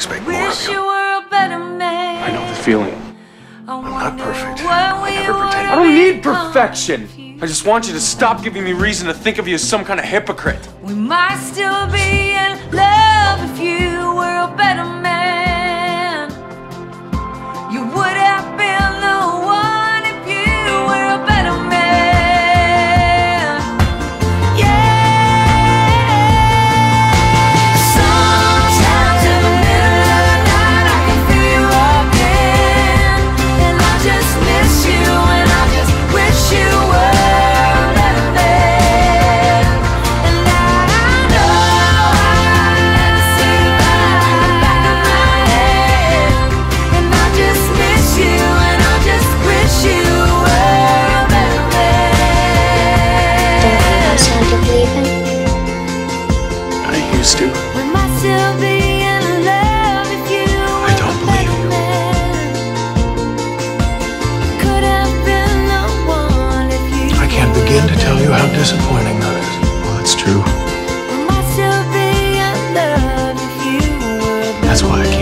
expect more of you. I know the feeling. I'm not perfect. I never pretend. I don't need perfection. I just want you to stop giving me reason to think of you as some kind of hypocrite. We might still be in love if you were a better man. You would have been the one if you were a better man. Yeah. Sometimes in the middle of the night I can feel you again, and I just miss you, and I just wish you were. To. I don't believe you. I can't begin to tell you how disappointing that is. Well, it's true. That's why I